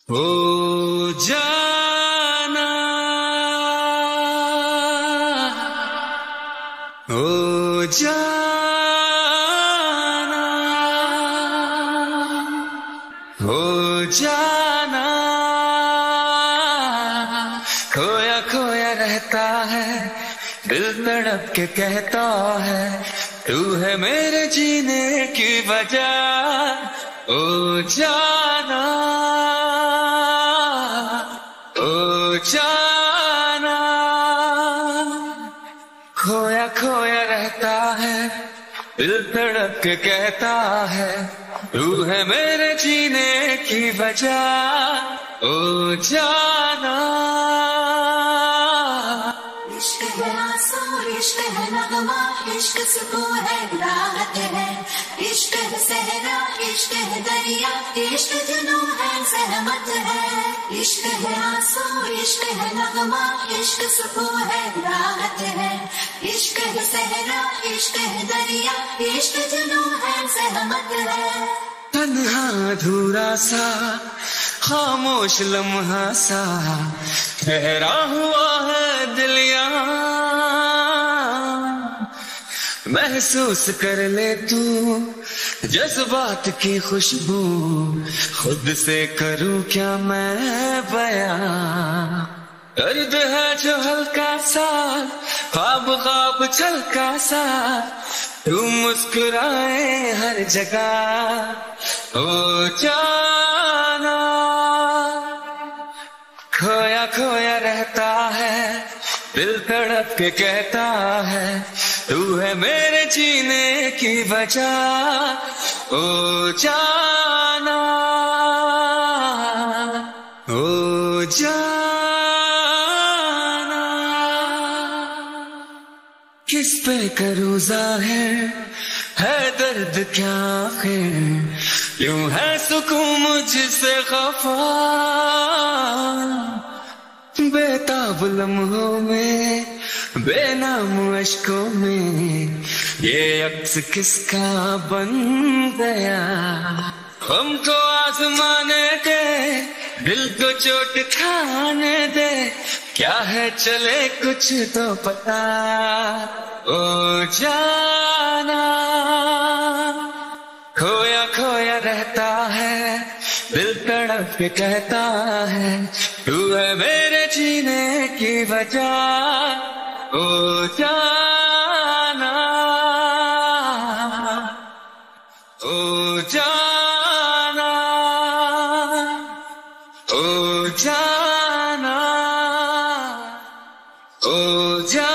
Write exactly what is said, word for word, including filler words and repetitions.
हो जाना, हो जाना, हो जाना। खोया खोया रहता है, दिल तड़प के कहता है, तू है मेरे जीने की वजह। ओ जाना, ओ जाना। खोया खोया रहता है, दिल तड़प के कहता है, तू है मेरे जीने की वजह। ओ जाना। इश्क है आंसू, इश्क है नगमा, इश्क सुकून है, राहत है। इश्क है सहरा, इश्क है दरिया, इश्क जुनून है, सहमत है। इश्क है आंसू, इश्क है नगमा, इश्क सुकून है, राहत है। इश्क है सहरा, इश्क है दरिया, इश्क जुनून है, सहमत है। तन्हा अधूरा सा, खामोश लम्हा सा, ठहरा हुआ है दिल यहाँ। महसूस कर ले तू जज्बात की खुशबू, खुद से करूं क्या मैं बयां। दर्द है जो हल्का सा, ख्वाब ख्वाब छलका सा, तू मुस्कुराए हर जगह। हो जाना, खोया खोया रहता है, दिल तड़प के कहता है, तू है मेरे जीने की वजह। ओ जाना, ओ जाना। किस पे करूं ज़ाहिर है दर्द क्या आखिर, क्यों है सुकून मुझसे खफा। बेताब लम्हों में, बेनाम अश्कों में, ये अक्स किसका बन गया। हमको आजमाने दे, दिल को चोट खाने दे, क्या है चले कुछ तो पता। ओ जाना, खोया खोया रहता है, दिल तड़प के कहता है, तू है मेरे जीने की वजह। ओ जाना, ओ जाना, ओ जाना, ओ जाना।